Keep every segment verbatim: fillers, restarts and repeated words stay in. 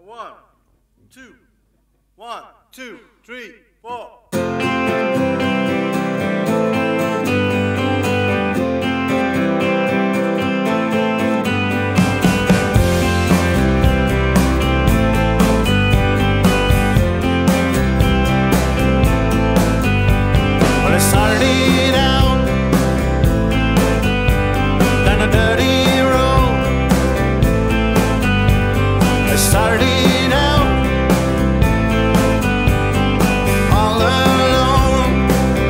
One, two, one, two, three, four. Well, it started out down a dirty road. It started out all alone,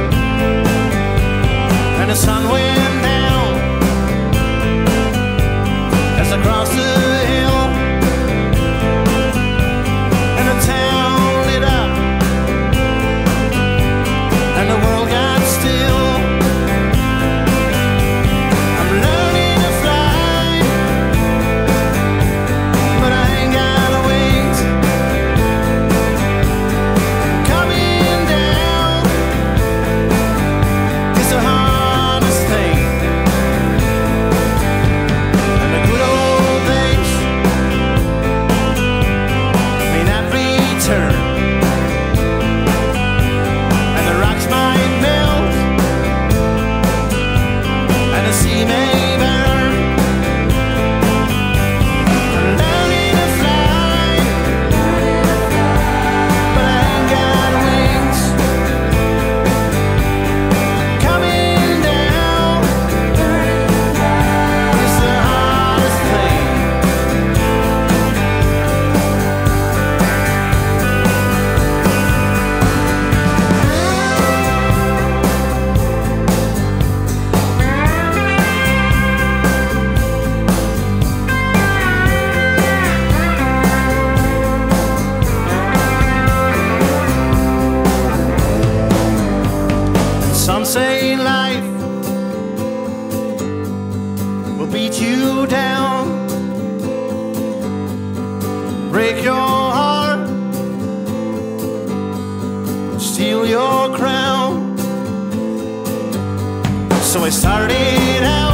and the sun went down as I crossed the hill, and the town lit up, and the world got still. I'm learning to fly, but I ain't got wings. Coming down is the hardest thing, and the good old days may not return, and the rocks might melt, and the sea may burn. I'm learning to fly, but I ain't got wings. Coming down is the hardest thing. Some say life will beat you down, break your heart, steal your crown. So I started out